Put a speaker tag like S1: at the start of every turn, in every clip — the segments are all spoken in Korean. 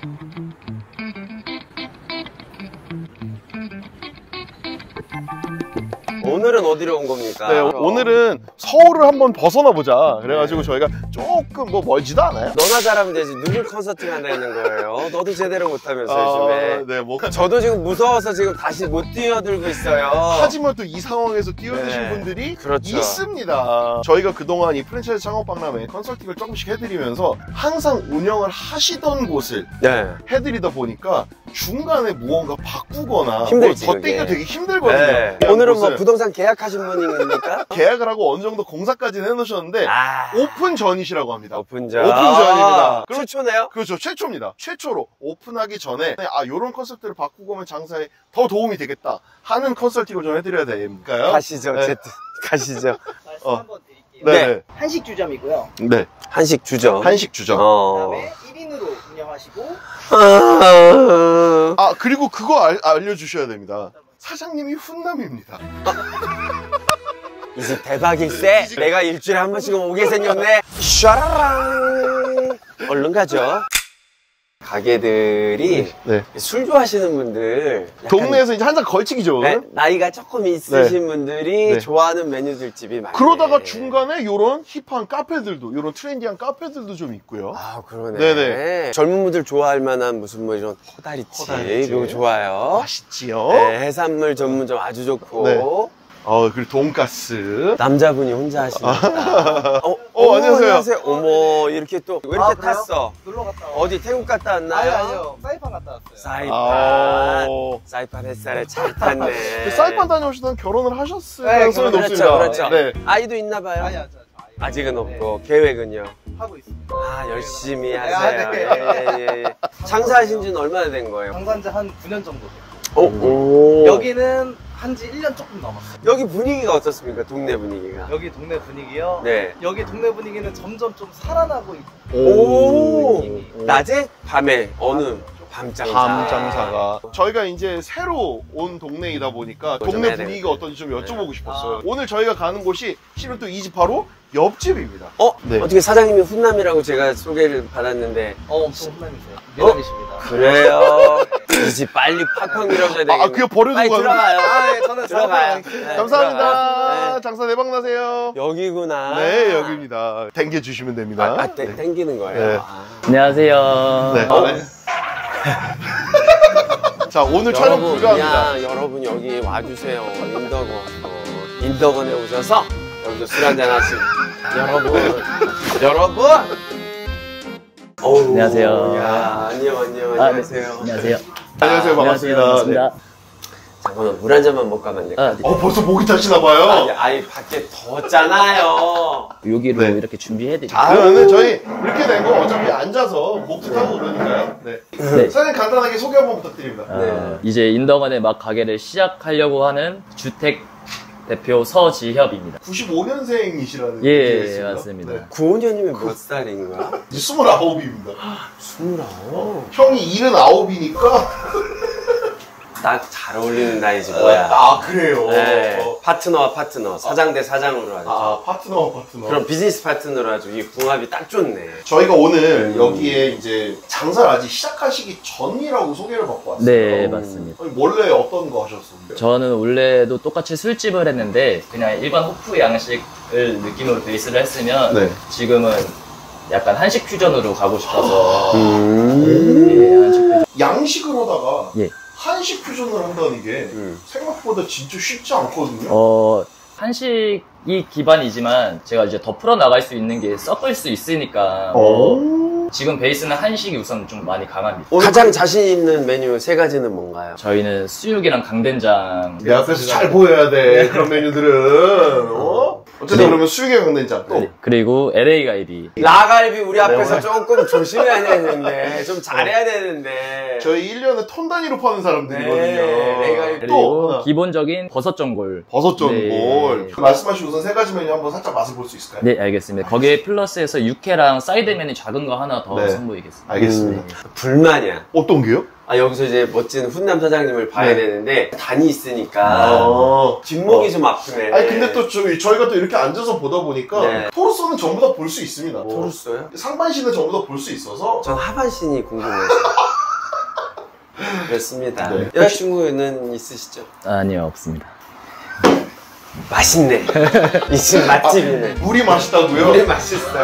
S1: 오늘은 어디로 온 겁니까?
S2: 네, 오늘은 서울을 한번 벗어나 보자. 그래가지고 저희가 조금 뭐 멀지도 않아요.
S1: 너나 잘하면 되지. 누구 컨설팅 한다는 거예요? 너도 제대로 못하면서 요즘에.
S2: 네, 뭐
S1: 저도 지금 무서워서 지금 다시 못 뛰어들고 있어요.
S2: 하지만 또 이 상황에서 뛰어드신 분들이
S1: 그렇죠.
S2: 있습니다. 저희가 그동안 이 프랜차이즈 창업박람회 컨설팅을 조금씩 해드리면서 항상 운영을 하시던 곳을 해드리다 보니까 중간에 무언가 바꾸거나
S1: 힘들지,
S2: 더 땡겨 되게 힘들거든요.
S1: 네. 오늘은 뭐 부동산 계약하신 분입니까?
S2: 계약을 하고 어느 정도 공사까지는 해놓으셨는데 오픈 전이시라고 합니다.
S1: 오픈 전.
S2: 오픈 전입니다.
S1: 최초네요?
S2: 그렇죠. 최초입니다. 최초로 오픈하기 전에 요런 컨셉트를 바꾸고 오면 장사에 더 도움이 되겠다 하는 컨설팅을 좀 해드려야 될까요?
S1: 가시죠.
S2: 네.
S1: 어쨌든 가시죠.
S3: 말씀 한번 드릴게요.
S2: 네.
S3: 한식 주점이고요.
S2: 네.
S1: 한식 주점.
S2: 한식 주점.
S3: 그다음에 1인으로 운영하시고.
S2: 그리고 그거 알려주셔야 됩니다. 사장님이 훈남입니다.
S1: 이 집 대박일세. 내가 일주일에 한 번씩은 오게 생겼네. 샤라랑. 얼른 가죠. 가게들이 술 좋아하시는 분들
S2: 동네에서 이제 한 잔 걸치기 좋은
S1: 나이가 조금 있으신 분들이 좋아하는 메뉴들 집이 많아요.
S2: 그러다가 중간에 요런 힙한 카페들도, 요런 트렌디한 카페들도 좀 있고요.
S1: 그러네.
S2: 네네.
S1: 젊은 분들 좋아할 만한 무슨 뭐 이런 호다리치 그거 좋아요.
S2: 맛있지요.
S1: 네, 해산물 전문점 아주 좋고.
S2: 그리고 돈가스.
S1: 남자분이 혼자 하십니다.
S2: 안녕하세요.
S1: 어머, 이렇게 또 왜 이렇게 탔어?
S3: 놀러 갔다 왔어요.
S1: 어디 태국 갔다 왔나요?
S3: 아니요. 사이판 갔다 왔어요.
S1: 사이판 햇살에 잘 탔네.
S2: 사이판 다녀오시던 결혼을 하셨을 가능성이 높습니다.
S1: 그렇죠. 아이도 있나 봐요?
S3: 아니요.
S1: 아직은 없고 계획은요?
S3: 하고 있습니다.
S1: 열심히 하세요. 예. 장사하신 지는 얼마나 된 거예요?
S3: 장사한 지 한 9년 정도 돼요. 여기는 한지 1년 조금 넘었어요.
S1: 여기 분위기가 어떻습니까? 동네 분위기가.
S3: 여기 동네 분위기요?
S1: 네.
S3: 여기 동네 분위기는 점점 좀 살아나고
S1: 있는 낮에? 밤에? 어느?
S2: 밤장사가. 저희가 이제 새로 온 동네이다 보니까 동네 분위기가 어떤지 좀 여쭤보고 싶었어요. 오늘 저희가 가는 곳이 실은 또 이 집 바로 옆집입니다.
S1: 어떻게 사장님이 훈남이라고 제가 소개를 받았는데.
S3: 엄청 훈남이세요. 미남이십니다.
S1: 그래요? 이 집 빨리 팍팍 밀어줘야 되겠네.
S2: 그거 버려두고
S1: 빨리 들어가요.
S3: 저는
S1: 들어가요.
S2: 감사합니다. 장사 대박 나세요.
S1: 여기구나.
S2: 네, 여기입니다. 땡겨주시면 됩니다.
S1: 땡기는 거예요.
S4: 안녕하세요.
S2: 자, 오늘 촬영 불가합니다.
S1: 여러분 여기 와주세요. 인덕원에 오셔서 여기서 술 한잔 하시고. 여러분.
S4: 안녕하세요.
S1: 안녕하세요.
S4: 안녕하세요.
S2: 안녕하세요. 반갑습니다.
S1: 잠깐만 물 한 잔만 먹고 가면 안 될까요?
S2: 벌써 목이 타시나봐요.
S1: 아니 밖에 덥잖아요.
S4: 여기로 이렇게 준비해드릴게요.
S2: 그러면 저희 이렇게 된 거 어차피 앉아서 목도 타고 그러니까요. 사장님 간단하게 소개 한번 부탁드립니다.
S4: 이제 인덕원에 막 가게를 시작하려고 하는 주택 대표 서지협입니다.
S2: 95년생이시라는
S4: 예, 맞습니다.
S1: 95년이면 몇 살인 거야?
S2: 29입니다.
S1: 29?
S2: 형이 79이니까
S1: 딱 잘 어울리는 나이지 뭐야.
S2: 그래요?
S1: 파트너와 파트너, 사장 대 사장으로 아주.
S2: 파트너.
S1: 그럼 비즈니스 파트너로 아주 이 궁합이 딱 좋네.
S2: 저희가 오늘 여기에 이제 장사를 아직 시작하시기 전이라고 소개를 받고 왔어요.
S4: 네, 맞습니다.
S2: 원래 어떤 거 하셨었는데요?
S4: 저는 원래도 똑같이 술집을 했는데 그냥 일반 호프 양식을 느낌으로 베이스를 했으면 지금은 약간 한식 퓨전으로 가고 싶어서 한식 퓨전.
S2: 양식을 하다가 한식 퓨전을 한다는 게 생각보다 진짜 쉽지 않거든요.
S4: 한식이 기반이지만 제가 이제 더 풀어나갈 수 있는 게 섞을 수 있으니까 지금 베이스는 한식이 우선 좀 많이 강합니다.
S1: 가장 자신 있는 메뉴 3가지는 뭔가요?
S4: 저희는 수육이랑 강된장.
S2: 내 앞에서 잘 보여야 돼. 그런 메뉴들은. 어쨌든 그러면 수육에 강된장 또.
S4: 그리고 LA 갈비.
S1: 라갈비 우리 앞에서 조금 조심해야 되는데 좀 잘해야 되는데.
S2: 저희 1년에 톤 단위로 파는 사람들이거든요.
S1: LA
S4: 또 기본적인 버섯전골.
S2: 버섯전골. 말씀하신 우선 3가지 메뉴 한번 살짝 맛을 볼 수 있을까요?
S4: 네, 알겠습니다. 거기에 플러스해서 육회랑 사이드 메뉴 작은 거 하나 더 선보이겠습니다.
S2: 알겠습니다.
S1: 불만이야.
S2: 어떤 게요?
S1: 여기서 이제 멋진 훈남 사장님을 봐야 되는데 단이 있으니까 뒷목이 좀 아프네.
S2: 근데 또 저희가 또 이렇게 앉아서 보다 보니까 토르소는 전부 다 볼 수 있습니다.
S1: 토르소요?
S2: 상반신은 전부 다 볼 수 있어서
S1: 전 하반신이 궁금해서. 그렇습니다.
S2: 네.
S1: 여자친구는 있으시죠?
S4: 아니요, 없습니다.
S1: 맛있네. 이 집 맛집이네.
S2: 물이 맛있다고요?
S1: 물이 맛있어요.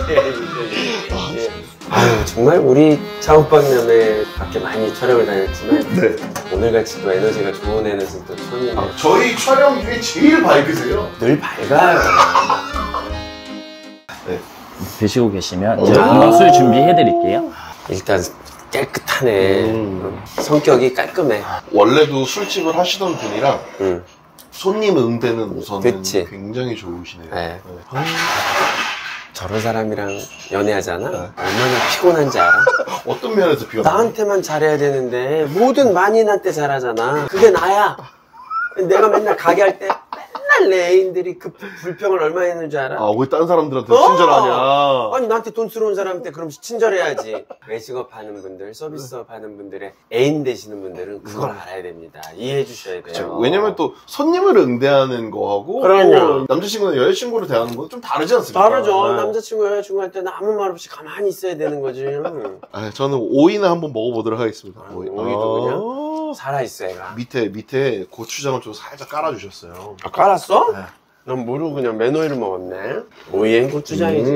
S1: 예. 아유, 정말 우리 창업박람회 밖에 많이 촬영을 다녔지만
S2: 네.
S1: 오늘같이 또 에너지가 좋은 에너지 또 처음이네요.
S2: 저희 촬영 중에 제일 밝으세요.
S1: 늘 밝아요.
S2: 네.
S4: 드시고 계시면 제가 금방 술 준비해 드릴게요.
S1: 일단 깨끗하네. 성격이 깔끔해.
S2: 원래도 술집을 하시던 분이랑
S1: 응.
S2: 손님 응대는 우선은
S1: 그치.
S2: 굉장히 좋으시네요.
S1: 네. 저런 사람이랑 연애하잖아?
S2: 네.
S1: 얼마나 피곤한지 알아?
S2: 어떤 면에서 비가
S1: 나한테만 잘해야 되는데 모든 만인한테 잘하잖아. 그게 나야. 내가 맨날 가게 할 때 맨날 내 애인들이 그 불평을 얼마나 했는 줄 알아?
S2: 왜 딴 사람들한테 친절하냐.
S1: 아니 나한테 돈 쓰러운 사람한테 그럼 친절해야지. 외식업 하는 분들, 서비스업 하는 분들의 애인 되시는 분들은 그걸 알아야 됩니다. 이해해 주셔야 돼요.
S2: 왜냐면 또 손님을 응대하는 거하고
S1: 그럼요.
S2: 또 남자친구나 여자친구를 대하는 건 좀 다르지 않습니까?
S1: 다르죠.
S2: 네.
S1: 남자친구, 여자친구 할 때는 아무 말 없이 가만히 있어야 되는 거지.
S2: 저는 오이는 한번 먹어보도록 하겠습니다.
S1: 오이도 그냥 살아있어, 애가.
S2: 밑에 고추장을 좀 살짝 깔아주셨어요.
S1: 아, 깔았어?
S2: 네.
S1: 난 모르고 그냥 맨오이를 먹었네. 오이엔 고추장이지.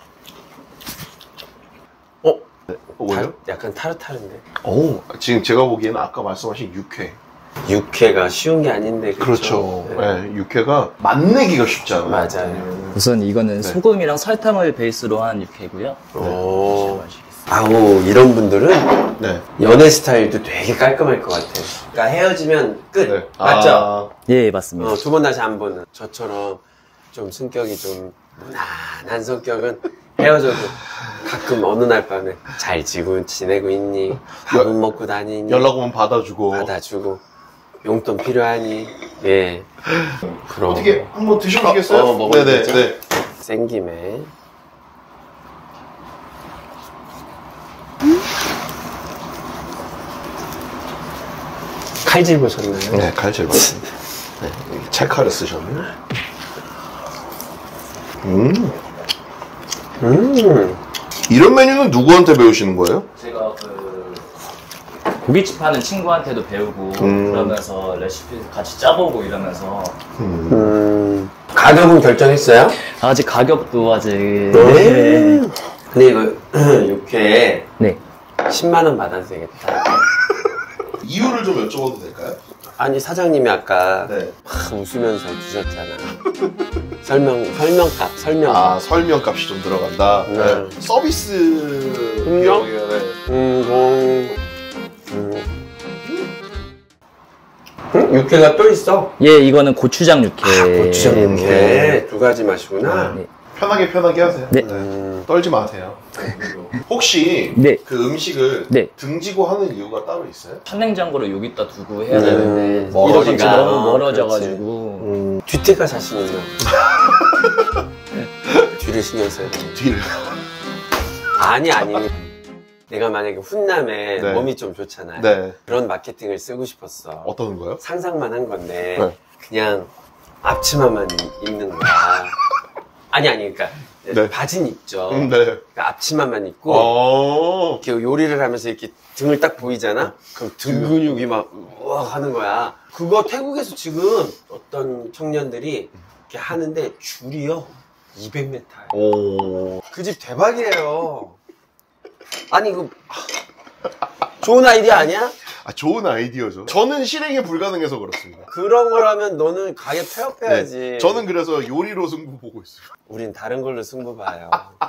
S2: 뭐예요?
S1: 약간 타르타르인데.
S2: 지금 제가 보기에는 아까 말씀하신 육회.
S1: 육회가 쉬운 게 아닌데.
S2: 그렇죠.
S1: 네.
S2: 네, 육회가 맛내기가 쉽지 않아요.
S1: 맞아요.
S4: 우선 이거는 소금이랑 설탕을 베이스로 한 육회고요.
S1: 오. 아우, 이런 분들은
S2: 네.
S1: 연애 스타일도 되게 깔끔할 것 같아. 그러니까 헤어지면 끝.
S2: 네.
S1: 맞죠?
S4: 예, 맞습니다.
S1: 두 번 다시 안 보는. 저처럼 좀 성격이 좀 무난한 성격은 헤어져도 가끔 어느 날 밤에 잘 지내고 있니? 밥은 먹고 다니니?
S2: 연락 오면 받아주고.
S1: 받아주고. 용돈 필요하니? 예. 그럼.
S2: 어떻게 한번 드셔보시겠어요?
S1: 먹어도
S2: 네네.
S1: 되죠?
S2: 네.
S1: 생김에. 칼질 보셨나요?
S2: 네, 칼질 맞습니다. 네, 찰칼을 쓰셨네. 이런 메뉴는 누구한테 배우시는 거예요?
S4: 제가 고깃집 하는 친구한테도 배우고 그러면서 레시피 같이 짜보고 이러면서
S1: 가격은 결정했어요?
S4: 아직 가격도 아직
S1: 네. 근데 이거 육회에
S4: 네.
S1: 10만 원 받아도 되겠다.
S2: 이유를 좀 여쭤봐도 될까요?
S1: 아니 사장님이 아까
S2: 네.
S1: 막 웃으면서 주셨잖아. 설명값.
S2: 설명값이 좀 들어간다.
S1: 네.
S2: 네. 서비스
S1: 음료?
S2: 비용이요.
S1: 육회가 또 있어?
S4: 예, 이거는 고추장 육회.
S1: 고추장 육회.
S4: 네.
S1: 두 가지 맛이구나.
S4: 네.
S2: 편하게 하세요.
S4: 네.
S2: 떨지 마세요. 혹시
S4: 네.
S2: 그 음식을
S4: 네.
S2: 등지고 하는 이유가 따로 있어요?
S4: 천냉장고로 여기다 두고 해야 되는데
S1: 멀어지가.
S4: 이렇게 너무 멀어져가지고
S1: 뒤태가 자신 있나? 뒤를 신경 써야 돼.
S2: 뒤를.
S1: 아니. 내가 만약에 훈남에
S2: 네.
S1: 몸이 좀 좋잖아요.
S2: 네.
S1: 그런 마케팅을 쓰고 싶었어.
S2: 어떤 거요?
S1: 상상만 한 건데
S2: 네.
S1: 그냥 앞치마만 입는 거야. 아니 그러니까
S2: 네.
S1: 바지는 입죠.
S2: 네.
S1: 그러니까 앞치마만 입고
S2: 그
S1: 이렇게 요리를 하면서 이렇게 등을 딱 보이잖아. 그럼 등 근육이 막 우와 하는 거야. 그거 태국에서 지금 어떤 청년들이 이렇게 하는데 줄이요 200m. 그 집 대박이에요. 아니 이거 좋은 아이디어 아니야?
S2: 좋은 아이디어죠. 저는 실행이 불가능해서 그렇습니다.
S1: 그런 거라면 너는 가게 폐업해야지.
S2: 네. 저는 그래서 요리로 승부 보고 있어요.
S1: 우린 다른 걸로 승부 봐요.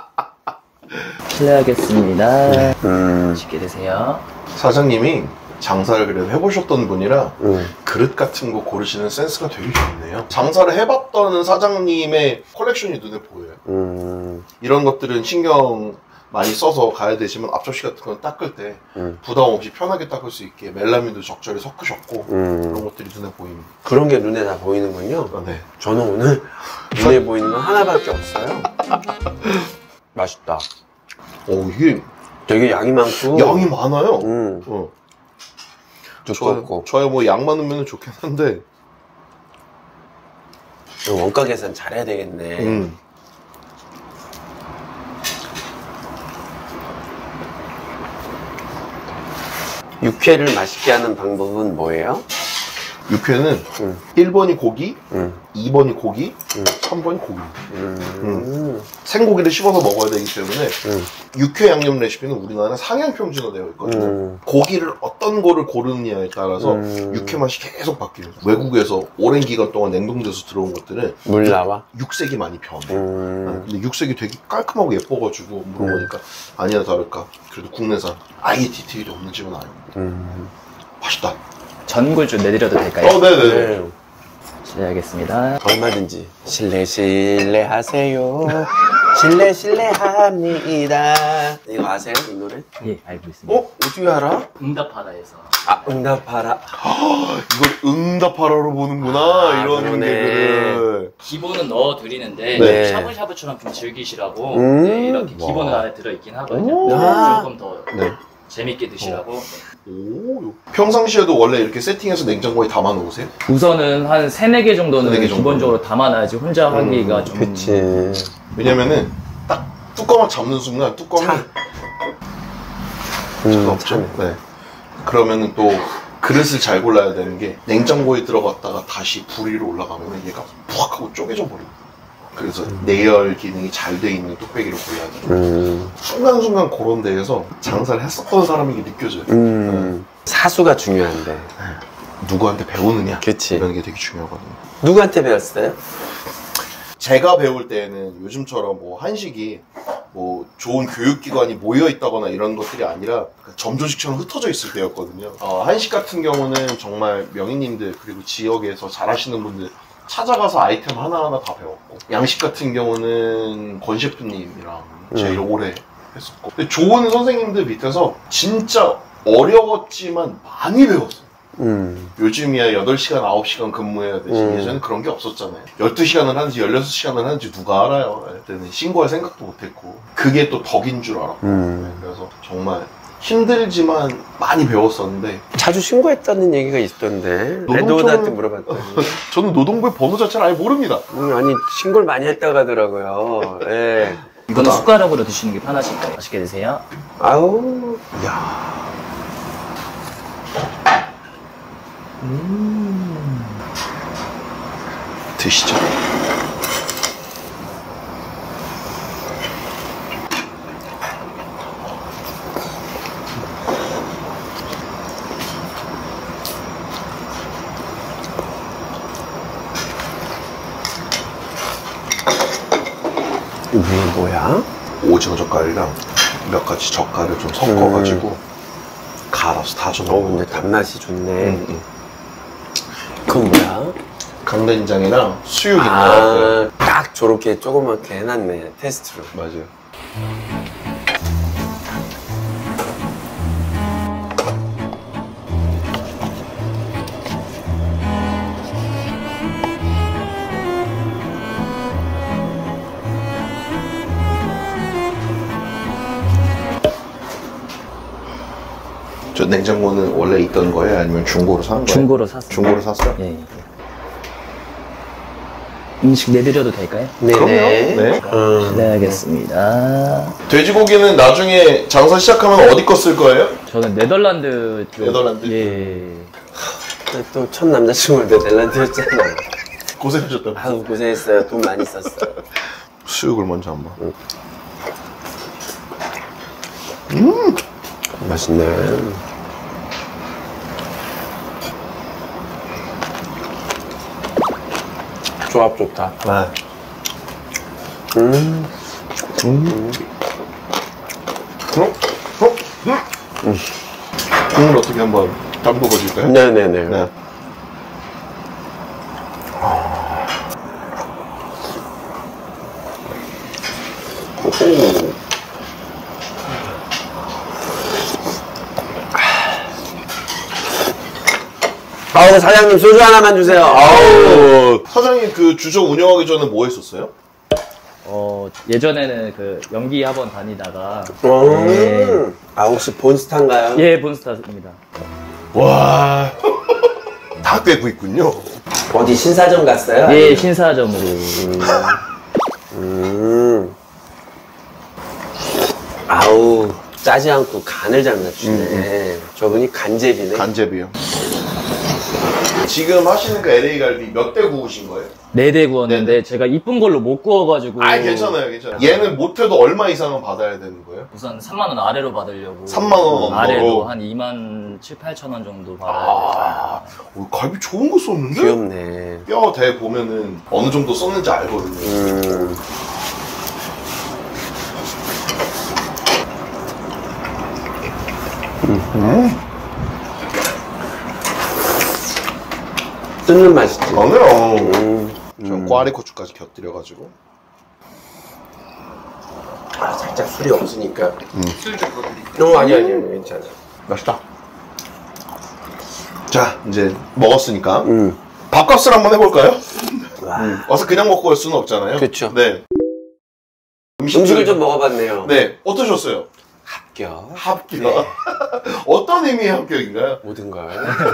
S4: 실례하겠습니다. 맛있게 드세요.
S2: 사장님이 장사를 그래도 해보셨던 분이라 그릇 같은 거 고르시는 센스가 되게 좋네요. 장사를 해봤던 사장님의 컬렉션이 눈에 보여요. 이런 것들은 신경 많이 써서 가야 되지만 앞접시 같은 건 닦을 때 부담 없이 편하게 닦을 수 있게 멜라민도 적절히 섞으셨고 그런 것들이 눈에 보입니다.
S1: 그런 게 눈에 다 보이는군요.
S2: 네.
S1: 저는 오늘 눈에 보이는 건 하나밖에 없어요. 맛있다.
S2: 이게
S1: 되게 양이 많고
S2: 양이 많아요.
S1: 두껍고
S2: 저야 뭐 양 많으면 좋긴 한데
S1: 원가 계산 잘해야 되겠네. 육회를 맛있게 하는 방법은 뭐예요?
S2: 육회는 1번이 고기, 2번이 고기, 3번이 고기. 생고기를 씹어서 먹어야 되기 때문에 육회 양념 레시피는 우리나라는 상향 평준화되어 있거든요. 고기를 어떤 거를 고르느냐에 따라서 육회 맛이 계속 바뀌어요. 외국에서 오랜 기간 동안 냉동돼서 들어온 것들은
S1: 물 나와?
S2: 육색이 많이 변해. 근데 육색이 되게 깔끔하고 예뻐가지고 물어보니까 아니나 다를까 그래도 국내산 아예 디테일이 없는 집은 아닙니다. 맛있다.
S4: 전골 좀 내드려도 될까요?
S2: 네네네.
S4: 실례하겠습니다.
S1: 얼마든지 실례 하세요. 실례 합니다. 이거 아세요? 이 노래?
S4: 예, 알고 있습니다.
S1: 어떻게 알아?
S4: 응답하라에서.
S1: 아, 응답하라.
S2: 이걸 응답하라로 보는구나. 이런
S1: 그러네.
S2: 개그를.
S4: 기본은 넣어드리는데
S1: 네.
S4: 샤브샤브처럼 좀 즐기시라고 네, 이렇게 기본은 안에 들어있긴 하거든요. 조금 더
S2: 네.
S4: 재밌게 드시라고.
S2: 오, 평상시에도 원래 이렇게 세팅해서 냉장고에 담아 놓으세요?
S4: 우선은 한 3, 4개 정도는
S2: 4개 정도.
S4: 기본적으로 담아놔야지 혼자 하기가 좀.
S1: 그치.
S2: 왜냐면은 딱 뚜껑을 잡는 순간 뚜껑이 없죠. 네. 그러면은 또 그릇을 잘 골라야 되는 게 냉장고에 들어갔다가 다시 불 위로 올라가면은 얘가 푹 하고 쪼개져 버려요. 그래서 내열 기능이 잘 돼 있는 뚝배기를 골라야 돼요. 순간순간 그런 데에서 장사를 했었던 사람이 느껴져요.
S1: 사수가 중요한데.
S2: 누구한테 배우느냐
S1: 그치.
S2: 이런 게 되게 중요하거든요.
S1: 누구한테 배웠어요?
S2: 제가 배울 때는 요즘처럼 뭐 한식이 뭐 좋은 교육기관이 모여 있다거나 이런 것들이 아니라 점조식처럼 흩어져 있을 때였거든요. 한식 같은 경우는 정말 명인님들 그리고 지역에서 잘하시는 분들 찾아가서 아이템 하나하나 다 배웠고, 양식 같은 경우는 권 셰프님이랑 제일 오래 했었고, 근데 좋은 선생님들 밑에서 진짜 어려웠지만 많이 배웠어요. 요즘이야 8시간, 9시간 근무해야 되지. 예전엔 그런 게 없었잖아요. 12시간을 하는지 16시간을 하는지 누가 알아요. 그때는 신고할 생각도 못했고, 그게 또 덕인 줄 알았고. 그래서 정말 힘들지만 많이 배웠었는데.
S1: 자주 신고했다는 얘기가 있던데. 레드오드한테 물어봤더니.
S2: 저는 노동부의 번호 자체를 아예 모릅니다.
S1: 아니, 신고를 많이 했다고 하더라고요. 예.
S4: 이거는 숟가락으로 드시는 게 편하실 거예요. 맛있게 드세요.
S1: 아우.
S2: 이야. 드시죠.
S1: 이게 뭐야?
S2: 오징어 젓갈이랑 몇 가지 젓갈을 좀 섞어가지고 갈아서 다져 넣은
S1: 근데
S2: 거.
S1: 단맛이 좋네. 그건 뭐야?
S2: 강된장이랑 수육인 것 같아요.
S1: 딱 저렇게 조그맣게 해놨네, 테스트로.
S2: 맞아요. 저 냉장고는 원래 있던 거예요? 아니면 중고로 산 거예요?
S4: 중고로 샀어요.
S2: 중고로 샀어요?
S4: 예. 음식 내드려도 될까요?
S1: 네네.
S2: 네.
S4: 실례하겠습니다.
S2: 돼지고기는 나중에 장사 시작하면 어디 거 쓸 거예요?
S4: 저는 네덜란드 쪽.
S2: 네덜란드?
S4: 예.
S1: 또 첫 남자친구가 네덜란드였잖아.
S2: 고생하셨다고.
S1: 아우, 고생했어요. 돈 많이 썼어.
S2: 수육을 먼저 한번.
S1: 맛있네. 조합 좋다.
S2: 아. 국물 어떻게 한번 담궈 보실까요?
S1: 네네네.
S2: 네.
S1: 아우, 사장님 소주 하나만 주세요. 아우.
S2: 사장님 그 주점 운영하기 전에 뭐 했었어요?
S4: 예전에는 그 연기 학원 다니다가.
S1: 아, 혹시 본스타인가요?
S4: 예, 본스타입니다.
S2: 와. 다 꿰고 있군요.
S1: 어디 신사점 갔어요?
S4: 예, 신사점으로.
S1: 아우. 짜지 않고 간을 잘 맞추네. 저분이 간제비네.
S2: 간제비요. 지금 하시는 그 LA 갈비 몇 대 구우신 거예요?
S4: 4대 구웠는데
S2: 네네.
S4: 제가 이쁜 걸로 못 구워가지고.
S2: 아, 괜찮아요, 괜찮아요. 얘는 못해도 얼마 이상은 받아야 되는 거예요?
S4: 우선 3만원 아래로 받으려고.
S2: 3만원
S4: 아래로 한 2만 7, 8천원 정도 받아야 돼요.
S2: 갈비 좋은 거 썼는데?
S1: 귀엽네.
S2: 뼈 대 보면은 어느 정도 썼는지 알거든요.
S1: 뜯는 맛이지.
S2: 아니요. 전 꽈리 고추까지 곁들여가지고.
S1: 아, 살짝 술이 없으니까. 너무 아니, 괜찮아.
S2: 맛있다. 자, 이제 먹었으니까 밥값을 한번 해볼까요? 와서 그냥 먹고 갈 수는 없잖아요.
S1: 그쵸.
S2: 네.
S1: 음식을 좀 먹어봤네요.
S2: 네, 어떠셨어요?
S1: 합격.
S2: 합격.
S1: 네.
S2: 어떤 의미의 합격인가요?
S1: 모든 걸.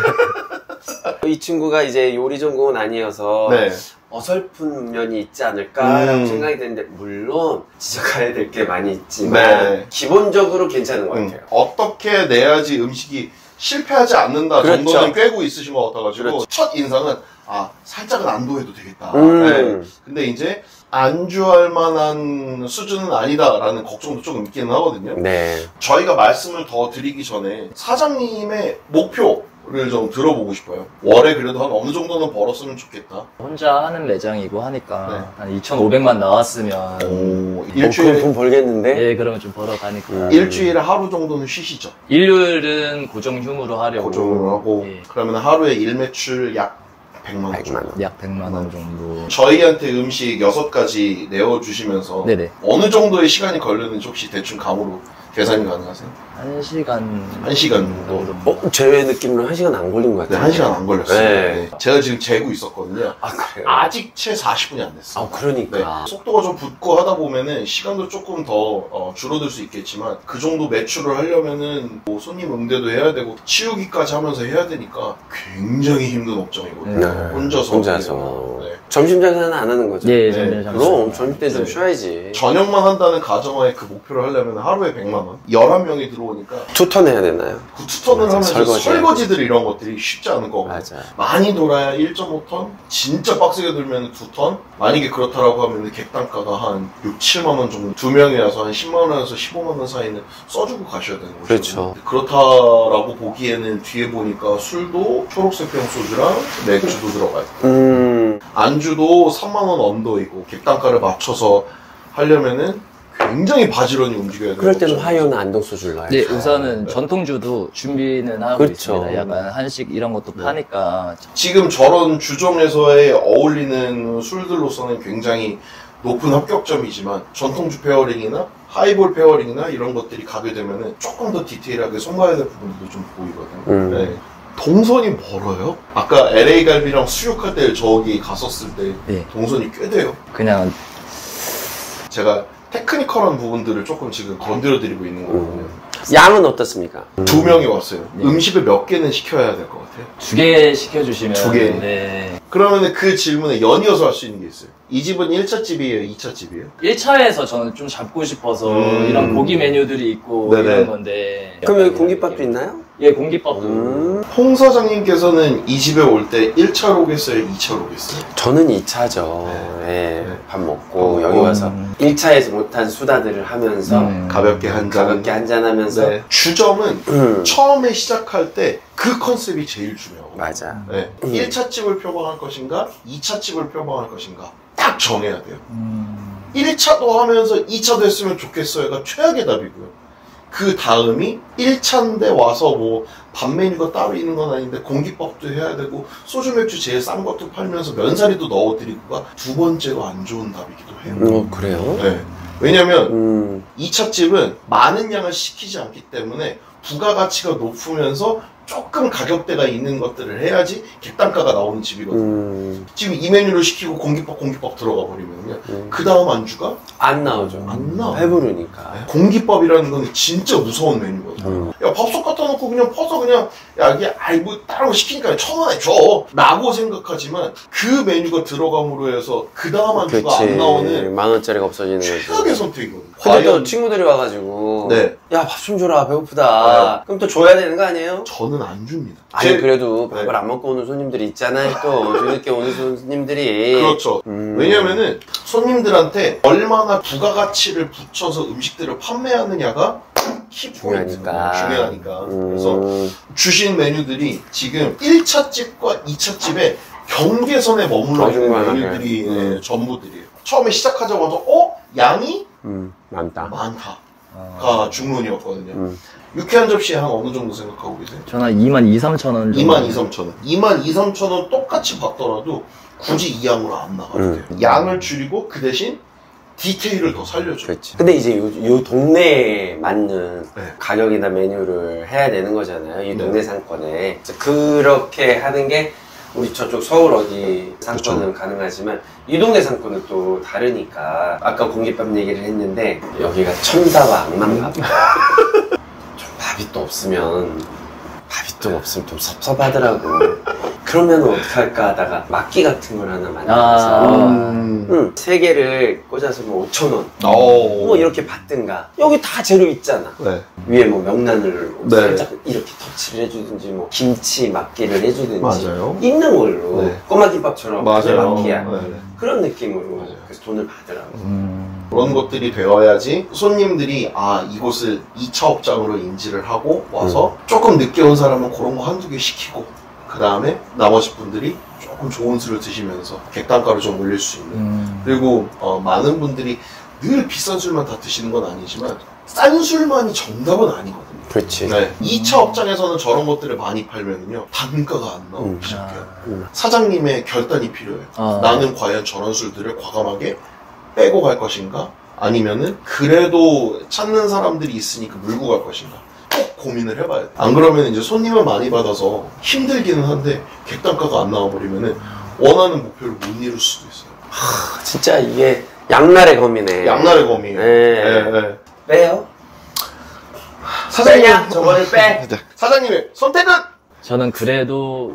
S1: 이 친구가 이제 요리 전공은 아니어서
S2: 네.
S1: 어설픈 면이 있지 않을까라고 생각이 되는데, 물론 지적해야 될 게 많이 있지만
S2: 네.
S1: 기본적으로 괜찮은 것 같아요.
S2: 어떻게 내야지 음식이 실패하지 않는다
S1: 그렇죠.
S2: 정도는 꿰고 있으신 것 같아가지고
S1: 그렇죠.
S2: 첫 인상은 살짝은 안도해도 되겠다. 네. 근데 이제 안주할 만한 수준은 아니다라는 걱정도 조금 있기는 하거든요.
S1: 네.
S2: 저희가 말씀을 더 드리기 전에 사장님의 목표를 좀 들어보고 싶어요. 월에 그래도 한 어느 정도는 벌었으면 좋겠다.
S4: 혼자 하는 매장이고 하니까 한 2,500만 나왔으면
S1: 그럼
S2: 일주일에
S1: 돈 벌겠는데?
S4: 예, 그러면 좀 벌어가니까.
S2: 일주일에 하루 정도는 쉬시죠.
S4: 일요일은 고정 휴무로 하려고.
S2: 고정을 하고
S4: 예.
S2: 그러면 하루에 일 매출 약 100만 원.
S1: 100만 원.
S4: 약 100만 원 정도.
S2: 저희한테 음식 6가지 내어주시면서
S4: 네네.
S2: 어느 정도의 시간이 걸렸는지 혹시 대충 감으로 계산이 가능하세요?
S4: 1시간.
S2: 1시간 정도.
S1: 제 느낌으로 1시간 안 걸린 것
S2: 네,
S1: 같아요.
S2: 1시간 안 걸렸어요.
S1: 네.
S2: 네. 제가 지금 재고 있었거든요.
S1: 아, 그래요?
S2: 아직 채 40분이 안 됐어요.
S1: 그러니까.
S2: 네. 속도가 좀 붙고 하다 보면은 시간도 조금 더 줄어들 수 있겠지만 그 정도 매출을 하려면은 뭐 손님 응대도 해야 되고 치우기까지 하면서 해야 되니까 굉장히 힘든 업종이거든요.
S1: 네.
S2: 혼자서. 네.
S1: 점심 장사는 안 하는 거죠?
S4: 예,
S2: 네.
S1: 그럼 점심 때 좀
S2: 네.
S1: 쉬어야지.
S2: 저녁만 한다는 가정하에 그 목표를 하려면 하루에 100만 원. 11명이 들어오니까
S1: 2턴 해야 되나요?
S2: 그 투턴을
S1: 맞아,
S2: 하면서
S1: 설거지.
S2: 설거지들 이런 것들이 쉽지 않은 거고
S1: 맞아.
S2: 많이 돌아야 1.5턴, 진짜 빡세게 돌면 2턴. 만약에 그렇다라고 하면 객단가가 한 6, 7만 원 정도, 2명이 와서 한 10만 원에서 15만 원 사이는 써주고 가셔야 되는 거죠.
S1: 그렇죠.
S2: 그렇다라고 보기에는 뒤에 보니까 술도 초록색 병 소주랑 맥주도 들어가요. 안주도 3만 원 언더이고 객단가를 맞춰서 하려면은 굉장히 바지런히 움직여야 돼요.
S1: 그럴 때는 화요는 안동소주를 넣어야죠.
S4: 네, 우선은 전통주도 준비는 하고
S1: 그렇죠.
S4: 있습니다. 약간 한식 이런 것도 파니까.
S2: 지금 저런 주점에서의 어울리는 술들로서는 굉장히 높은 합격점이지만 전통주 페어링이나 하이볼 페어링이나 이런 것들이 가게 되면은 조금 더 디테일하게 손봐야 될 부분도 좀 보이거든요. 네. 동선이 멀어요? 아까 LA 갈비랑 수육할 때 저기 갔었을 때
S4: 네.
S2: 동선이 꽤 돼요.
S4: 그냥
S2: 제가 테크니컬한 부분들을 조금 지금 건드려드리고 있는 거거든요.
S1: 양은 어떻습니까?
S2: 2명이 왔어요. 음식을 몇 개는 시켜야 될 것 같아요?
S4: 2개 시켜주시면.
S2: 2개.
S4: 네.
S2: 그러면 그 질문에 연이어서 할 수 있는 게 있어요. 이 집은 1차 집이에요? 2차 집이에요?
S4: 1차에서 저는 좀 잡고 싶어서 이런 고기 메뉴들이 있고
S2: 네네.
S4: 이런 건데.
S1: 그럼 여기
S4: 약간
S1: 공깃밥도
S4: 느낌.
S1: 있나요?
S4: 예, 공깃밥도.
S2: 홍 사장님께서는 이 집에 올 때 1차로 오겠어요? 2차로 오겠어요?
S1: 저는 2차죠. 예,
S2: 네.
S1: 밥 먹고 여기 와서 1차에서 못한 수다들을 하면서
S2: 가볍게 한 잔.
S1: 가볍게 한잔하면서
S2: 네. 주점은 처음에 시작할 때 그 컨셉이 제일 중요하고.
S1: 맞아.
S2: 네. 1차 집을 표방할 것인가? 2차 집을 표방할 것인가? 딱 정해야 돼요. 1차도 하면서 2차도 했으면 좋겠어요가 최악의 답이고요. 그 다음이 1차인데 와서 뭐 밥 메뉴가 따로 있는 건 아닌데 공깃밥도 해야 되고 소주 맥주 제일 싼 것도 팔면서 면사리도 넣어드리고가 두 번째로 안 좋은 답이기도 해요.
S1: 그래요?
S2: 네. 왜냐면 2차 집은 많은 양을 시키지 않기 때문에 부가가치가 높으면서 조금 가격대가 있는 것들을 해야지 객단가가 나오는 집이거든요. 지금 이 메뉴를 시키고 공깃밥 들어가 버리면요. 그 다음 안주가
S1: 안 나오죠.
S2: 안 나와.
S1: 배부르니까.
S2: 네. 공깃밥이라는 건 진짜 무서운 메뉴거든요. 야, 밥솥 갖다 놓고 그냥 퍼서 그냥, 야, 이게, 아이, 뭐, 다른 거 시키니까 1,000원에 줘. 라고 생각하지만, 그 메뉴가 들어감으로 해서, 그 다음 안주가
S1: 그치.
S2: 안 나오는
S1: 10,000원짜리가 없어지는 거지.
S2: 최악의 선택이거든요.
S1: 근데 또 친구들이 와가지고,
S2: 네.
S1: 야, 밥 좀 줘라, 배고프다. 그럼 또 줘야 되는 거 아니에요?
S2: 저는 안 줍니다.
S1: 아니, 그래도
S2: 네.
S1: 밥을 안 먹고 오는 손님들이 있잖아요, 또. 뒤늦게 오는 손님들이.
S2: 그렇죠. 왜냐면은, 손님들한테 얼마나 부가가치를 붙여서 음식들을 판매하느냐가 키포인트가 중요하니까. 그래서 주신 메뉴들이 지금 1차 집과 2차 집에 경계선에 머물러 있는 메뉴들이 네, 전부들이에요. 처음에 시작하자마자 양이
S1: 많다.
S2: 많다가 중론이었거든요. 유쾌한 접시에 한 어느 정도 생각하고 계세요?
S4: 저는 22,000~23,000원 정도.
S2: 22,000~23,000원. 22,000원 똑같이 받더라도 굳이 이 양으로 안 나가도 돼요. 양을 줄이고 그 대신 디테일을 더 살려줘.
S1: 그렇지. 근데 이제 요 동네에 맞는
S2: 네.
S1: 가격이나 메뉴를 해야 되는 거잖아요. 이 동네 상권에. 그렇게 하는 게 우리 저쪽 서울 어디 상권은
S2: 그쵸.
S1: 가능하지만 이 동네 상권은 또 다르니까. 아까 공깃밥 얘기를 했는데 여기가 첨다와 악마밥. 좀 밥이 또 없으면 좀 섭섭하더라고. 그러면 어떡할까 하다가 막기 같은 걸 하나 만들어서 3개를 꽂아서 뭐 5,000원 뭐 이렇게 받든가. 여기 다 재료 있잖아.
S2: 네.
S1: 위에 뭐 명란을
S2: 네.
S1: 살짝 이렇게 터치를 해주든지 뭐 김치 막기를 해주든지
S2: 맞아요.
S1: 있는 걸로
S2: 네.
S1: 꼬마김밥처럼 그게 막기야.
S2: 네.
S1: 그런 느낌으로
S2: 맞아요.
S1: 그래서 돈을 받으라고.
S2: 그런 것들이 되어야지 손님들이 이곳을 2차 업장으로 인지를 하고 와서 조금 늦게 온 사람은 그런 거 한두 개 시키고 그 다음에 나머지 분들이 조금 좋은 술을 드시면서 객단가를 좀 올릴 수 있는 그리고 많은 분들이 늘 비싼 술만 다 드시는 건 아니지만 싼 술만이 정답은 아니거든요.
S1: 그렇지.
S2: 네. 2차 업장에서는 저런 것들을 많이 팔면은요 단가가 안 나오기 시작해요. 사장님의 결단이 필요해요. 나는 과연 저런 술들을 과감하게 빼고 갈 것인가? 아니면은 그래도 찾는 사람들이 있으니까 물고 갈 것인가? 꼭 고민을 해봐야 돼. 안 그러면 이제 손님을 많이 받아서 힘들기는 한데 객단가가 안 나와버리면은 원하는 목표를 못 이룰 수도 있어요.
S1: 진짜 이게 양날의 검이네.
S2: 양날의 검이에요.
S1: 네. 빼요?
S2: 사장님,
S1: 빼냐? 저거를 빼.
S2: 사장님의 선택은?
S4: 저는 그래도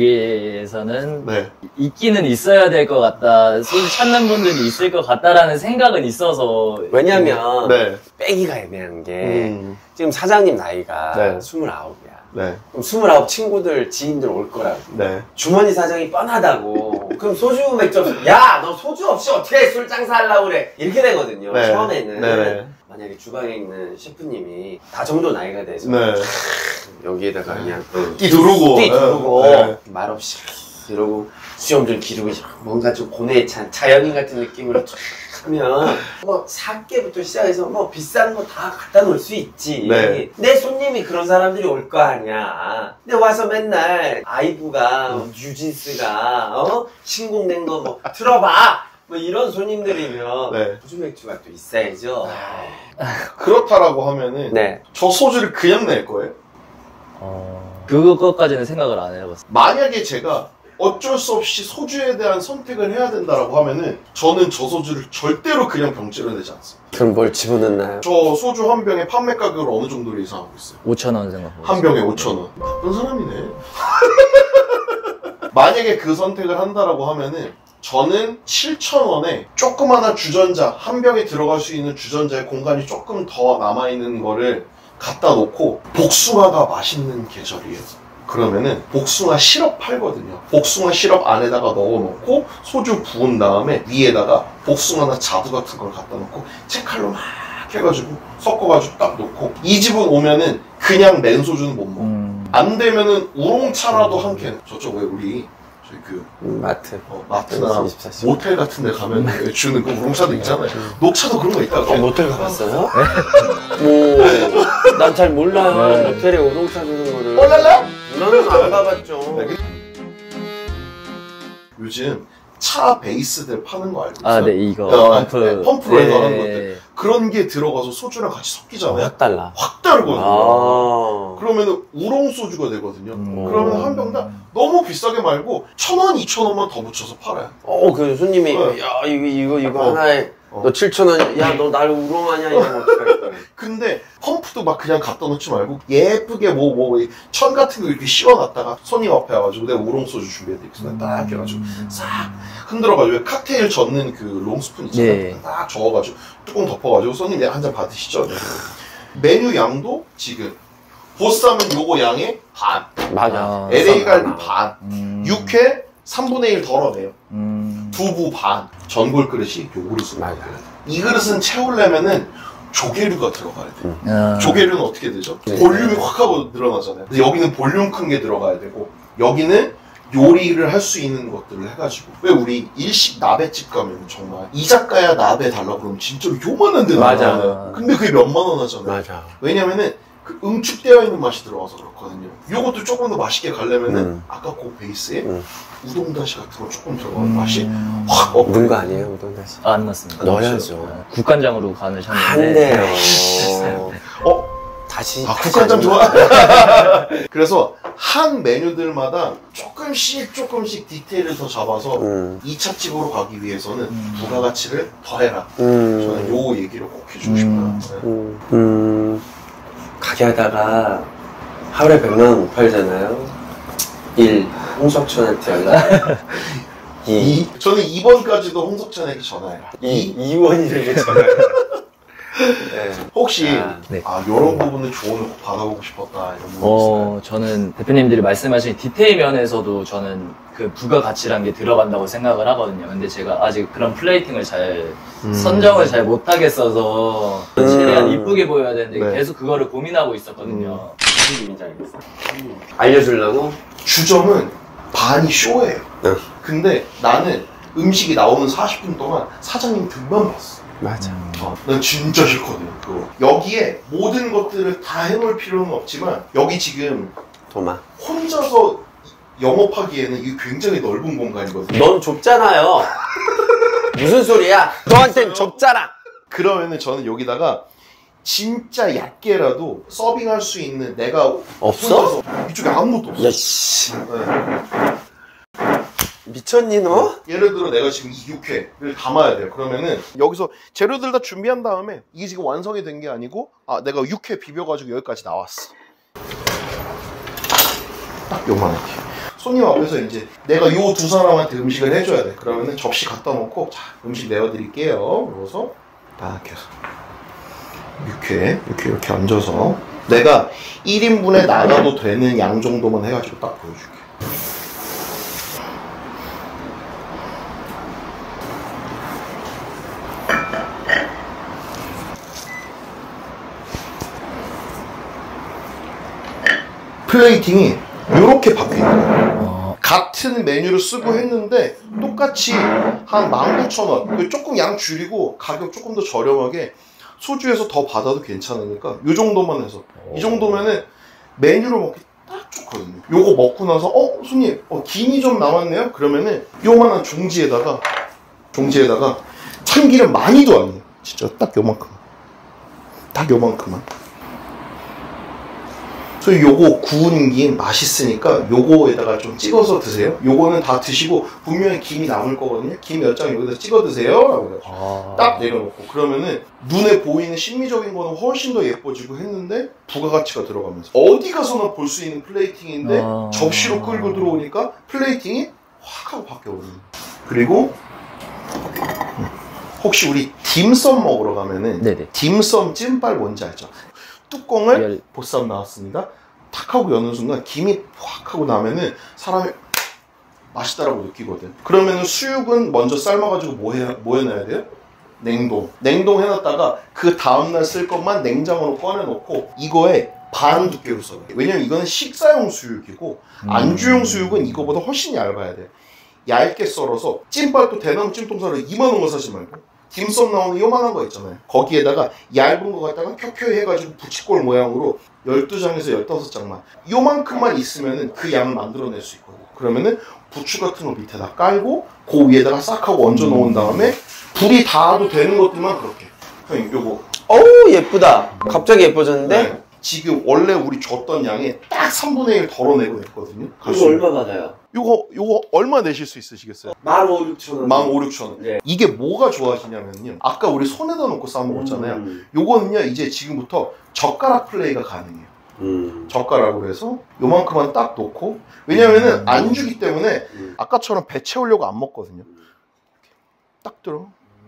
S4: 여기에서는
S2: 네.
S4: 있기는 있어야 될 것 같다. 술 찾는 분들이 있을 것 같다라는 생각은 있어서.
S1: 왜냐면
S2: 네.
S1: 빼기가 애매한 게 지금 사장님 나이가
S2: 네.
S1: 29이야.
S2: 네.
S1: 그럼 29 친구들, 지인들 올 거라고.
S2: 네.
S1: 주머니 사정이 뻔하다고. 그럼 소주 맥주 없어. 야, 너 소주 없이 어떻게 술 장사하려고 그래? 이렇게 되거든요.
S2: 네.
S1: 처음에는.
S2: 네네.
S1: 만약에 주방에 있는 셰프님이 다 정도 나이가 돼서
S2: 네.
S1: 여기에다가 그냥
S2: 끼 두르고.
S1: 끼 두르고
S2: 네.
S1: 말없이 이러고 수염 좀 기르고 뭔가 좀 고뇌에 찬 자연인 같은 느낌으로 쫙 하면 뭐 사케부터 시작해서 뭐 비싼 거 다 갖다 놓을 수 있지.
S2: 네.
S1: 내 손님이 그런 사람들이 올 거 아니야. 근데 와서 맨날 아이브가 뉴진스가 신곡낸 거 뭐 들어봐. 뭐 이런 손님들이면
S2: 네.
S1: 소주 맥주가 또 있어야죠.
S2: 그렇다라고 하면은
S1: 네.
S2: 저 소주를 그냥 낼 거예요?
S4: 그것까지는 생각을 안 해봤어요.
S2: 만약에 제가 어쩔 수 없이 소주에 대한 선택을 해야 된다라고 하면은 저는 저 소주를 절대로 그냥 병째로 내지 않습니다.
S1: 그럼 뭘 집어넣나요?
S2: 저 소주 한 병의 판매 가격을 어느 정도로 예상하고 있어요?
S4: 5,000원 생각하고.
S2: 한 병에 5,000원. 나쁜 사람이네. 만약에 그 선택을 한다라고 하면은 저는 7,000원에 조그마한 주전자, 한 병에 들어갈 수 있는 주전자의 공간이 조금 더 남아있는 거를 갖다 놓고 복숭아가 맛있는 계절이에요. 그러면은 복숭아 시럽 팔거든요. 복숭아 시럽 안에다가 넣어놓고 소주 부은 다음에 위에다가 복숭아나 자두 같은 걸 갖다 놓고 채칼로 막 해가지고 섞어가지고 딱 놓고 이 집은 오면은 그냥 맨소주는 못 먹어. 안 되면은 우롱차라도 한 캔. 저쪽 왜 우리 저희 그
S1: 마트.
S2: 마트나
S1: 24시간.
S2: 모텔 같은 데 가면 왜 주는 그 우롱차도 있잖아요. 녹차도 그런 거 있다고.
S1: 모텔 가봤어요? 오, 난 잘 몰라요. 모텔에 우동차 주는 거를.
S2: 올랄라?
S1: 나는 안 가봤죠.
S2: 네. 요즘 차 베이스들 파는 거 알고 있어요?
S4: 네, 이거.
S2: 펌프로 해서 하는 것들. 그런 게 들어가서 소주랑 같이 섞이잖아요.
S1: 확 달라.
S2: 확 다르거든요. 그러면 우롱 소주가 되거든요. 그러면 한 병당 너무 비싸게 말고 1,000원, 2,000원만 더 붙여서 팔아요.
S1: 그 손님이
S2: 네.
S1: 야 이거 하나에 너 7,000원, 야 너 나를 우롱하냐 이러면 어떡할 거야.
S2: 근데 펌프도 막 그냥 갖다 놓지 말고 예쁘게 천 같은 거 이렇게 씌워놨다가 손님 앞에 와가지고 내가 우롱 소주 준비해드리겠습니다. 딱 해가지고 싹 흔들어가지고 칵테일 젓는 그 롱스푼 있잖아요.
S4: 네.
S2: 딱 저어가지고 뚜껑 덮어가지고 손님 내가 한 잔 받으시죠. 메뉴 양도 지금 보쌈은 요거 양의 반,
S1: 맞아.
S2: LA 갈비 반, 육회 3분의 1 덜어내요. 두부 반, 전골 그릇이 요 그릇으로
S1: 맞아.
S2: 이 그릇은 채우려면은 조개류가 들어가야 돼. 조개류는 어떻게 되죠?
S1: 네.
S2: 볼륨이 확 하고 늘어나잖아요. 근데 여기는 볼륨 큰 게 들어가야 되고 여기는 요리를 할 수 있는 것들을 해가지고 왜 우리 일식 나베집 가면 정말 이자카야 나베 달라고 그러면 진짜로 요만한 데
S1: 맞아.
S2: 나와요. 근데 그게 몇만 원 하잖아요.
S1: 맞아.
S2: 왜냐면은 그 응축되어 있는 맛이 들어가서 그렇거든요. 요것도 조금 더 맛있게 가려면은 아까 그 베이스에 우동다시 같은 거 조금 들어가는 맛이 확
S1: 넣은 거 아니에요 우동다시?
S4: 안 넣습니다.
S1: 넣어야죠.
S4: 국간장으로 간을 쳤는데
S1: 한대요. 다시
S2: 국간장 좋아? 그래서 한 메뉴들마다 조금씩 디테일을 더 잡아서 2차 집으로 가기 위해서는 부가가치를 더해라. 저는 요 얘기를 꼭 해주고 싶어요.
S1: 가게 하다가 하루에 100만 원 못 팔잖아요. 1. 홍석천한테 연락. 2.
S2: 저는 2번까지도 홍석천에게 전화해라. 2.
S1: 이원이에게 전화해. 네.
S2: 혹시
S4: 네.
S2: 이런 부분을 조언을 꼭 받아보고 싶었다 이런 부분 있어요?
S4: 저는 대표님들이 말씀하신 디테일 면에서도 저는 그 부가가치라는 게 들어간다고 생각을 하거든요. 근데 제가 아직 그런 플레이팅을 잘 선정을 잘 못하겠어서 최대한 이쁘게 보여야 되는데
S2: 네.
S4: 계속 그거를 고민하고 있었거든요.
S1: 무슨 얘기인지 알겠어. 알려주려고?
S2: 주점은 반이 쇼예요.
S1: 응.
S2: 근데 나는 음식이 나오는 40분 동안 사장님 등만 봤어.
S1: 맞아.
S2: 난 진짜 싫거든 그거. 여기에 모든 것들을 다 해놓을 필요는 없지만 여기 지금
S1: 도마.
S2: 혼자서 영업하기에는 이게 굉장히 넓은 공간이거든요.
S1: 넌 좁잖아요. 무슨 소리야? 너한텐 좁잖아.
S2: 그러면은 저는 여기다가 진짜 얕게라도 서빙할 수 있는 내가
S1: 없어?
S2: 혼자서 이쪽에 아무것도 없어.
S1: 야 씨.
S2: 네.
S1: 미쳤니 너?
S2: 예를 들어 내가 지금 이 육회를 담아야 돼요. 그러면은 여기서 재료들 다 준비한 다음에 이게 지금 완성이 된 게 아니고 내가 육회 비벼가지고 여기까지 나왔어. 딱 요만하게. 손님 앞에서 이제 내가 요 두 사람한테 음식을 해줘야 돼. 그러면은 접시 갖다 놓고 자 음식 내어드릴게요. 그러고서 딱 해서 육회 이렇게 얹어서 내가 1인분에 나가도 되는 양 정도만 해가지고 딱 보여줄게. 플레이팅이 이렇게 바뀌는 거예요. 같은 메뉴를 쓰고 했는데 똑같이 한 19,000원 조금 양 줄이고 가격 조금 더 저렴하게 소주에서 더 받아도 괜찮으니까 이 정도만 해서 이 정도면은 메뉴를 먹기 딱 좋거든요. 요거 먹고 나서 손님 김이 좀 남았네요? 그러면은 요만한 종지에다가 참기름 많이도 아니에요. 진짜 딱 요만큼만 그래서 요거 구운 김 맛있으니까 요거에다가 좀 찍어서 드세요. 요거는 다 드시고 분명히 김이 남을 거거든요. 김 몇 장 여기다 찍어 드세요 라고 해가지고 딱 내려놓고 그러면은 눈에 보이는 심미적인 거는 훨씬 더 예뻐지고 했는데 부가가치가 들어가면서 어디 가서나 볼 수 있는 플레이팅인데 접시로 끌고 들어오니까 플레이팅이 확 하고 바뀌어버려요. 그리고 혹시 우리 딤섬 먹으러 가면은
S4: 네네.
S2: 딤섬 찐빨 뭔지 알죠? 뚜껑을 보쌈 나왔습니다. 탁 하고 여는 순간 김이 확 하고 나면은 사람이 맛있다라고 느끼거든. 그러면은 수육은 먼저 삶아가지고 뭐 해놔야 돼요? 냉동해놨다가 그 다음날 쓸 것만 냉장고로 꺼내놓고 이거에 반 두께로 썰어요. 왜냐면 이거는 식사용 수육이고 안주용 수육은 이거보다 훨씬 얇아야 돼. 얇게 썰어서 찐빨도 대나무 찜통살을 이만한 거 사지 말고 딤섬 나오는 요만한 거 있잖아요. 거기에다가 얇은 거 갖다가 켜켜이 해가지고 부치꼴 모양으로 12장에서 15장만 요만큼만 있으면은 그 양을 만들어낼 수 있거든요. 그러면은 부추 같은 거 밑에다 깔고 그 위에다가 싹 하고 얹어 놓은 다음에 불이 닿아도 되는 것들만 그렇게 형님 요거
S1: 어우 예쁘다. 갑자기 예뻐졌는데?
S2: 네. 지금 원래 우리 줬던 양의 딱 3분의 1 덜어내고 했거든요.
S1: 이거 얼마 받아요?
S2: 요거 얼마 내실 수 있으시겠어요?
S1: 15,000원.
S2: 15,000원.
S1: 네.
S2: 이게 뭐가 좋아지냐면요. 아까 우리 손에다 놓고 싸먹었잖아요. 요거는요, 이제 지금부터 젓가락 플레이가 가능해요. 젓가락으로 해서 요만큼만 딱 놓고, 왜냐면은 안주기 때문에 아까처럼 배 채우려고 안 먹거든요. 딱 들어.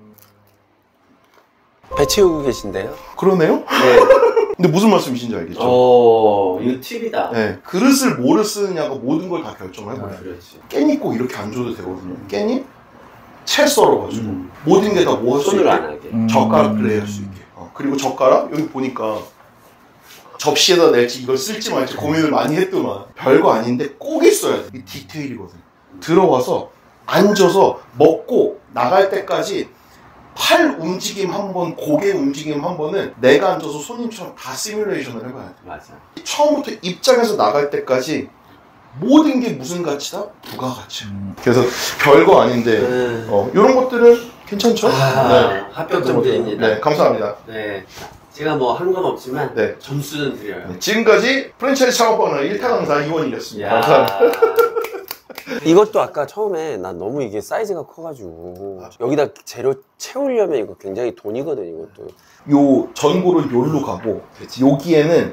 S1: 배 채우고 계신데요?
S2: 그러네요?
S1: 네.
S2: 근데 무슨 말씀이신지 알겠죠?
S1: 이거 팁이다.
S2: 네, 그릇을 뭐를 쓰느냐가 모든 걸 다 결정을 해버려요.
S1: 그렇지.
S2: 깻잎 꼭 이렇게 안 줘도 되거든요. 깻잎, 채 썰어가지고 모든 게 다 뭐 할 수 있게
S1: 손으로 안 하게.
S2: 젓가락 플레이 할 수 있게. 그리고 젓가락 여기 보니까 접시에다 낼지 이걸 쓸지 말지 고민을 많이 했더만 별거 아닌데 꼭 있어야 돼. 이 디테일이거든. 들어가서 앉아서 먹고 나갈 때까지 팔 움직임 한 번, 고개 움직임 한 번은 내가 앉아서 손님처럼 다 시뮬레이션을 해봐야 돼.
S1: 맞아.
S2: 처음부터 입장에서 나갈 때까지 모든 게 무슨 가치다? 부가가치. 그래서 별거 아닌데 이런 것들은 괜찮죠?
S1: 네. 합격점 드립니다.
S2: 네, 감사합니다.
S1: 네. 제가 뭐 한 건 없지만
S2: 네.
S1: 점수는 드려요.
S2: 네, 지금까지 프랜차이즈 창업번호 1타 강사 이원일이었습니다. 감사합니다.
S1: 이것도 아까 처음에 난 너무 이게 사이즈가 커가지고 여기다 재료 채우려면 이거 굉장히 돈이거든 이것도.
S2: 요 전골은 요로 가고 여기에는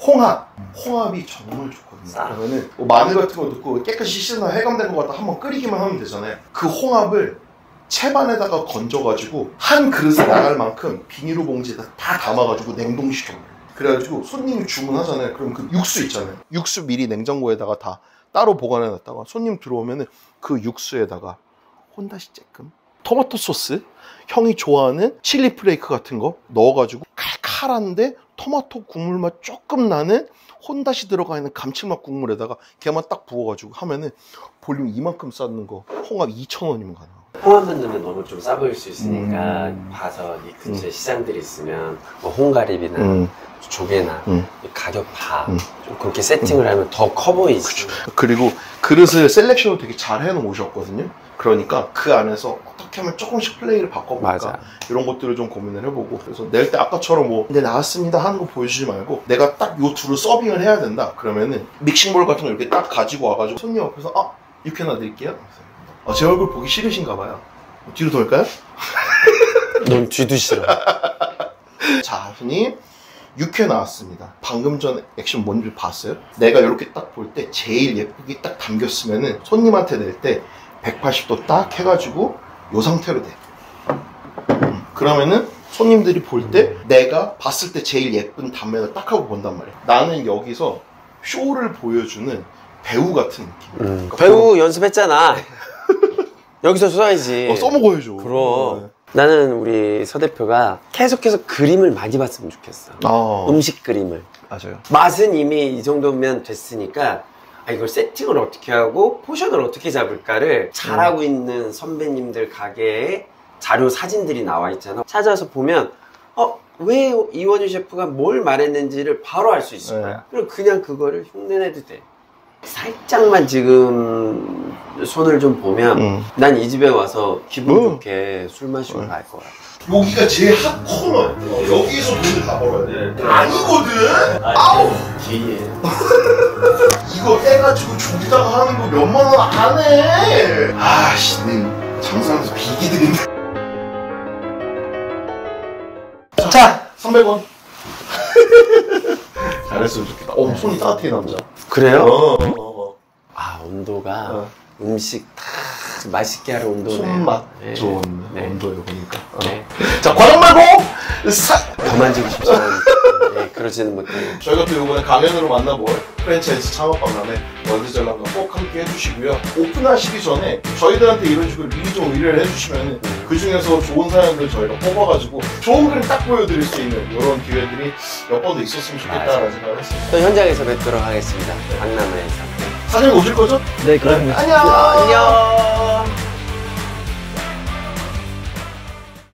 S2: 홍합이 정말 좋거든요. 그러면은 뭐 마늘 같은 거 넣고 깨끗이 씻어서 해감된 거 갖다 한번 끓이기만 하면 되잖아요. 그 홍합을 채반에다가 건져가지고 한 그릇에 나갈 만큼 비닐로 봉지에다 다 담아가지고 냉동시켜요. 그래가지고 손님이 주문하잖아요. 그럼 그 육수 있잖아요. 육수 미리 냉장고에다가 다 따로 보관해놨다가 손님 들어오면은 그 육수에다가 혼다시 쬐끔 토마토 소스, 형이 좋아하는 칠리 플레이크 같은 거 넣어가지고 칼칼한데 토마토 국물 맛 조금 나는 혼다시 들어가 있는 감칠맛 국물에다가 걔만 딱 부어가지고 하면은 볼륨 이만큼 쌓는 거 홍합 2,000원이면 가능하고.
S1: 홍합만 넣으면 너무 좀 싸보일 수 있으니까 봐서 이 근처에 시장들이 있으면 뭐 홍가리비나 조개나 가격 봐. 좀 그렇게 세팅을 하면 더 커 보이지.
S2: 그리고 그릇을 셀렉션을 되게 잘 해놓으셨거든요. 그러니까 그 안에서 어떻게 하면 조금씩 플레이를 바꿔볼까.
S1: 맞아.
S2: 이런 것들을 좀 고민을 해보고. 그래서 낼 때 아까처럼 뭐 근데 나왔습니다 하는 거 보여주지 말고 내가 딱 요 둘을 서빙을 해야 된다. 그러면은 믹싱볼 같은 거 이렇게 딱 가지고 와가지고 손님 앞에서 이렇게 놔드릴게요. 제 얼굴 보기 싫으신가 봐요. 뒤로 돌까요?
S1: 넌 뒤도 싫어.
S2: 자, 손님 육회 나왔습니다. 방금 전 액션 뭔지 봤어요? 내가 이렇게 딱 볼 때 제일 예쁘게 딱 담겼으면은 손님한테 낼 때 180도 딱 해가지고 요 상태로 돼. 그러면은 손님들이 볼 때 내가 봤을 때 제일 예쁜 단면을 딱 하고 본단 말이야. 나는 여기서 쇼를 보여주는 배우 같은 느낌. 그러니까
S1: 배우 연습했잖아. 여기서 써야지.
S2: 써먹어야죠.
S1: 그럼.
S2: 네.
S1: 나는 우리 서 대표가 계속해서 그림을 많이 봤으면 좋겠어. 음식 그림을.
S2: 맞아요.
S1: 맛은 이미 이 정도면 됐으니까 이걸 세팅을 어떻게 하고 포션을 어떻게 잡을까를 잘하고 있는 선배님들 가게에 자료 사진들이 나와 있잖아. 찾아서 보면 왜 이원유 셰프가 뭘 말했는지를 바로 알 수 있을 거야. 그럼 그냥 그거를 흉내내도 돼. 살짝만 지금 손을 좀 보면 난 이 집에 와서 기분 좋게 술 마시고 갈 거야.
S2: 여기가 제일 핫 코너야. 여기에서 돈을 다 벌어야 돼. 아니거든? 아우!
S1: 뒤에.
S2: 이거 떼가지고 저기다가 하는 거 몇만 원 안 해! 아씨, 내 장사하면서 비기들인데. 자, 300원. 잘했으면 좋겠다. 손이 따뜻해, 남자.
S1: 그래요? 온도가 음식 다 맛있게 하러 온도네.
S2: 손맛
S1: 네.
S2: 좋은
S1: 네.
S2: 온도예요, 보니까.
S1: 네.
S2: 자, 과장 말고!
S1: 더 만지고 싶지 않은 그러지는 못해요.
S2: 저희가 또 이번에 강연으로 만나볼 프랜차이즈 창업박람회 월드전람과 꼭 함께 해주시고요. 오픈하시기 전에 저희들한테 이런 식으로 미리 좀 의뢰를 해주시면 그 중에서 좋은 사연들 저희가 뽑아가지고 좋은 그림 딱 보여드릴 수 있는 이런 기회들이 몇 번 더 있었으면 좋겠다라는 생각을 했습니다.
S1: 또 현장에서 뵙도록 하겠습니다. 박람회에서.
S2: 사장님 오실 거죠?
S3: 네, 그럼요.
S2: 안녕!
S1: 안녕!